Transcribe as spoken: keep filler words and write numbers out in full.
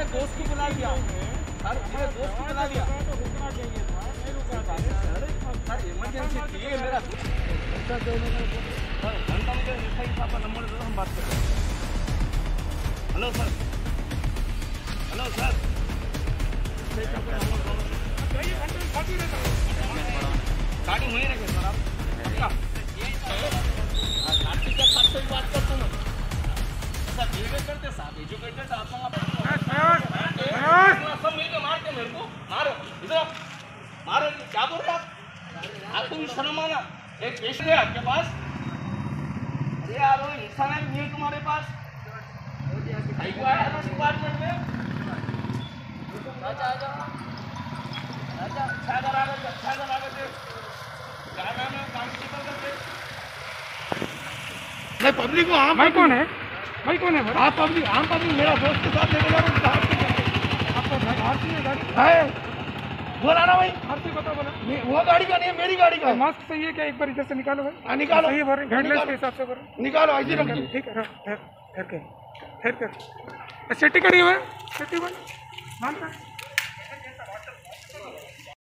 दोस्त को बुला लिया सर, मेरे दोस्त को बुला लिया तो रुकना चाहिए था, नहीं रुका था सर, इमरजेंसी थी मेरा सर। घंटा मुझे एस आई साहब का नंबर दे दो, हम बात करते हैं। हेलो सर, हेलो सर, गाड़ी वहीं रखे सर आप, गाड़ी के साथ से बात करता हूँ सर, एजुकेटेड करते साहब, एजुकेटेड आप सब मिलकर मारते मेरे को, मारो इधर मारो, क्या बोल रहे आप? आपको भी शर्म आना, एक पेशेंट है आपके पास, अरे यार वो इंसान है नहीं तुम्हारे पास, आया ना डिपार्टमेंट में, आजा आजा आजा, छागर आ गए, छागर आ गए, क्या नाम है कांस्टेबल करके? मैं पब्लिक को आम भाई कौन है? भाई कौन है? आप पब्लिक, आम पब्लिक मेरा दोस्त के साथ लेके जा रहा हूँ, आपको आरती है गाड़ी है बोला ना भाई, आरती बता बोला, वो गाड़ी का नहीं है, मेरी गाड़ी का है। मास्क सही है क्या? एक बार इधर से निकालो भाई। हाँ निकालो, सही है, गाइडलाइंस के हिसाब से करो, निकालो ऐसे रखिए। ठीक है, ठहर ठहर के ठहर कर सेफ्टी करी हुआ है, सेफ्टी बन मान